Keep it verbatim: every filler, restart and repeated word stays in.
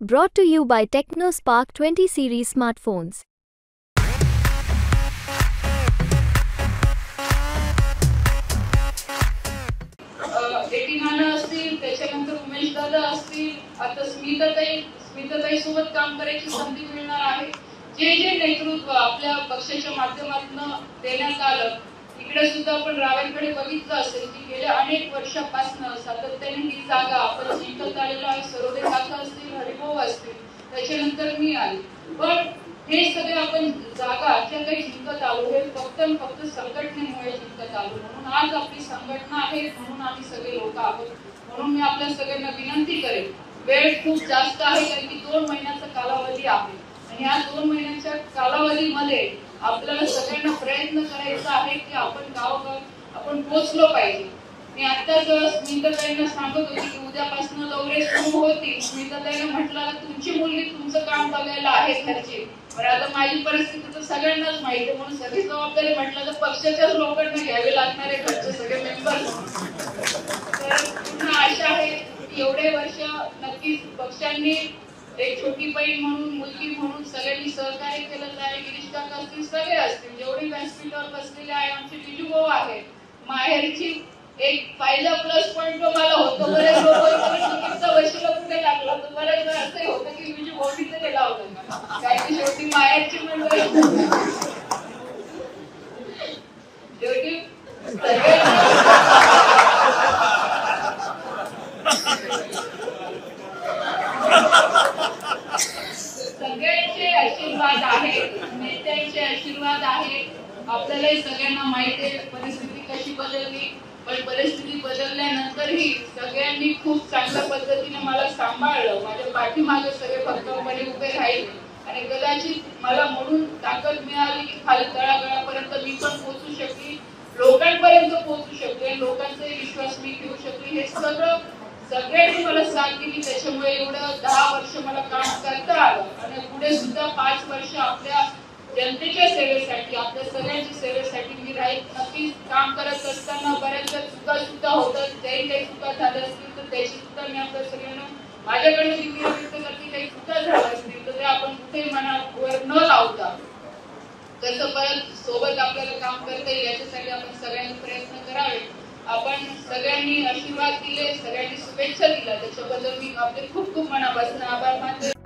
Brought to you by TechnoSpark twenty series smartphones. एटीनाना असतील, त्याच्यानंतर उमेश दादा असतील, आता स्मिताताई स्मिताताई सोबत काम करायची संधी मिळणार आहे. जे जे नेतृत्व आपल्या पक्षाच्या माध्यमातून देण्यात आलं, इकडे सुद्धा आपण रावेरकडे बघितलं असेल की गेल्या अनेक वर्षापासून सातत्याने ही जागा आपण जिंकत आलेलो आहे. सरोदे काका असतील, हरिभाऊ असतील, त्याच्यानंतर मी आले. पण हे सगळे आपण जागा ज्या काही जिंकत आलो हे फक्त फक्त संघटनेमुळे जिंकत आलो. म्हणून आज आपली संघटना आहे, म्हणून आम्ही सगळे लोक आहोत. म्हणून मी आपल्या सगळ्यांना विनंती करेन, वेळ खूप जास्त आहे कारण की दोन महिन्याचा कालावधी आहे आणि या दोन महिन्याच्या कालावधीमध्ये आपल्याला सगळ्यांना प्रयत्न करायचा आहे की आपण गावोगाव आपण पोहोचलो पाहिजे. मी आताच स्मिताताईंना सांगत होती की उद्यापासून दौरे सुरू होतील. स्मिताताईंना म्हटलं तुमची मुलगी तुमचं काम बघायला आहे घरची, पण आता माझी परिस्थिती तर सगळ्यांनाच माहिती आहे. म्हणून सगळी जबाबदारी म्हटलं तर पक्षाच्याच लोकांना घ्यावे लागणार आहे, घरचे सगळे मेंबर्स. तर पुन्हा आशा आहे की एवढे वर्ष नक्कीच पक्षांनी एक छोटी बहीण म्हणून, मुलगी म्हणून सगळ्यांनी सहकार्य केलेलं आहे. गिरीश काका असतील, सगळे असतील, जेवढे व्यासपीठावर बसलेले आहे, आमचे बिजूभाऊ आहे. माहेरची एक फायदा प्लस पॉइंट मला होतं. बरेच लोक वर्षाला कुठे लागला तर बरेच वेळ असंही होतं की बिजू भाऊनीच गेला होता, काय की शेवटी माहेरची मंडळी शेवटी सगळ्यांचे आशीर्वाद आहेत, नेत्यांचे आशीर्वाद आहेत. आपल्यालाही सगळ्यांना माहिती आहे परिस्थिती कशी बदलली, पण परिस्थिती बदलल्यानंतरही सगळ्यांनी खूप चांगल्या पद्धतीने मला सांभाळलं. माझ्या पाठीमागे सगळे भक्कमपणे उभे राहिले आणि कदाचित मला म्हणून ताकद मिळाली की खाली तळागाळापर्यंत मी पण पोहोचू शकली, लोकांपर्यंत पोहोचू शकले, लोकांचाही विश्वास मी घेऊ शकली. हे सगळं सगळ्यांनी मला साथ दिली. त्याच्यामुळे एवढं दहा वर्ष मला काम करता आलं आणि पुढे सुद्धा पाच वर्ष आपल्या जनतेच्या सेवेसाठी, आपल्या सगळ्यांच्या सेवेसाठी मी राहील. नक्कीच काम करत असताना बऱ्याचदा चुका सुद्धा होतात. काही काही चुका झाल्या असतील तर त्याची सुद्धा मी आपल्या सगळ्यांना माझ्याकडे दिली व्यक्त करते. काही चुका झाल्या असतील तर ते आपण कुठेही मनावर न लावता कसं परत सोबत आपल्याला काम करता येईल याच्यासाठी आपण सगळ्यांनी प्रयत्न करावे. आपण सगळ्यांनी आशीर्वाद दिले, सगळ्यांनी शुभेच्छा दिल्या, त्याच्याबद्दल मी आपले खूप खूप मनापासून आभार मानते.